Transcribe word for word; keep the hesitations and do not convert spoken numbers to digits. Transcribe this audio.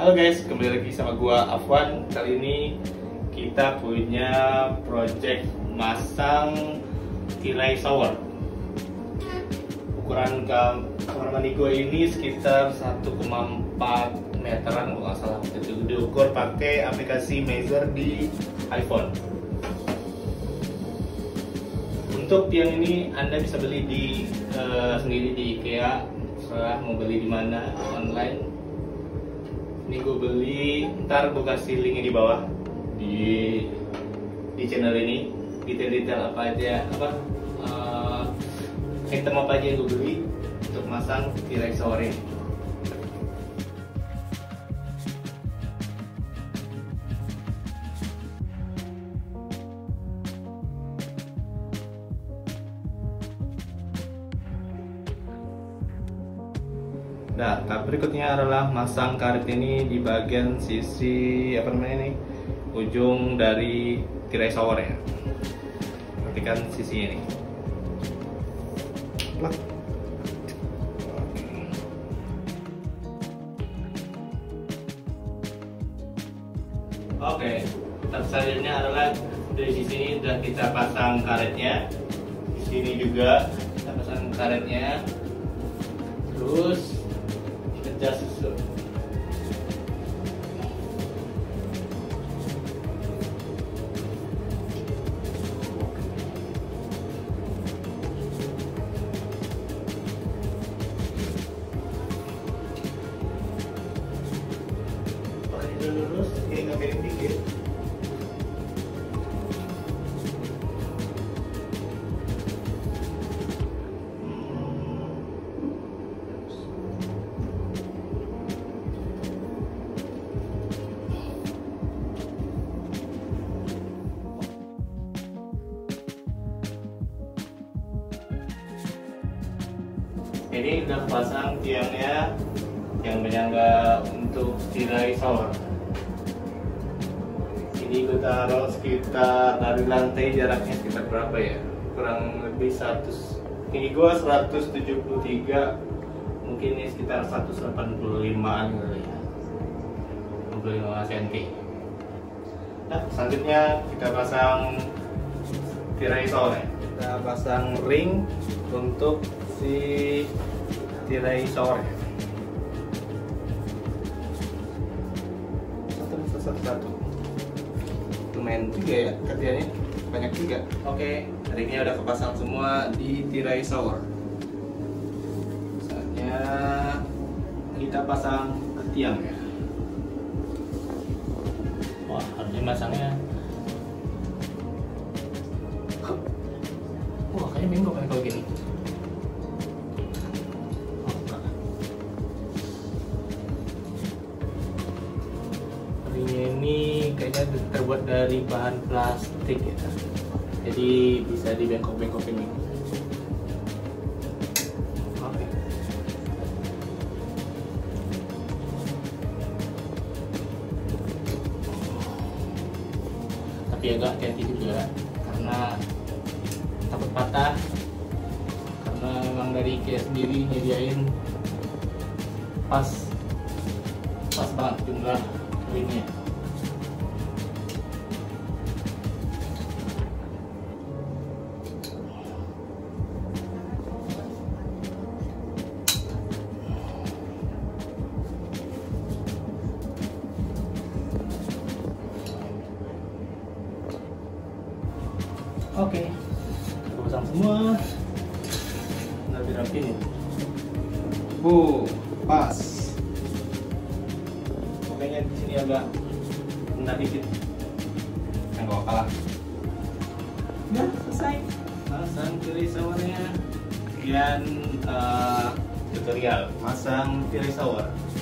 Halo guys, kembali lagi sama gua Afwan. Kali ini kita punya project masang tirai shower. Ukuran kam kamar mandi gua ini sekitar satu koma empat meteran kalau nggak salah. Itu diukur pakai aplikasi Measure di iPhone. Untuk tiang ini Anda bisa beli di uh, sendiri di IKEA. Setelah mau beli di mana online. Ini gue beli, ntar gue kasih linknya di bawah di di channel ini, detail-detail apa aja, apa uh, item apa aja yang gue beli untuk masang tirai shower ini. Nah, tahap berikutnya adalah masang karet ini di bagian sisi apa namanya nih, ujung dari tirai shower ya. Perhatikan sisi ini. Plak. Oke, tahap selanjutnya adalah dari sini sudah kita pasang karetnya. Di sini juga kita pasang karetnya. Terus jas susun. Kalau ini lurus, ini nggak miring dikit. Ini udah pasang tiangnya yang menyangga untuk tirai shower. Ini gue taruh sekitar dari lantai jaraknya sekitar berapa ya? Kurang lebih seratus. Tinggi gue seratus tujuh puluh tiga, mungkin ini sekitar seratus delapan puluh limaan kali ya. delapan puluh lima sentimeter. Nah, selanjutnya kita pasang tirai shower. Kita pasang ring untuk si tirai shower. Satu satu satu. Lumayan juga ya kerjanya, banyak juga. Oke, ringnya udah kepasang semua di tirai shower. Saatnya kita pasang ke tiang ya. Wah, harusnya masangnya. Wah, kayaknya bingung kan kalau gini. Ini kayaknya terbuat dari bahan plastik ya, jadi bisa dibengkok-bengkokin ini. Oke. Tapi agak hati-hati juga karena takut patah, karena memang dari IKEA sendiri nyediain pas pas banget jumlah ringnya. Oke, kita pasang semua. Lebih rapi nih. Bu, pas. Pokoknya di sini agak rendah dikit. Yang gak kalah. Udah selesai. Pasang tirai showernya. Sekian uh, tutorial masang tirai shower.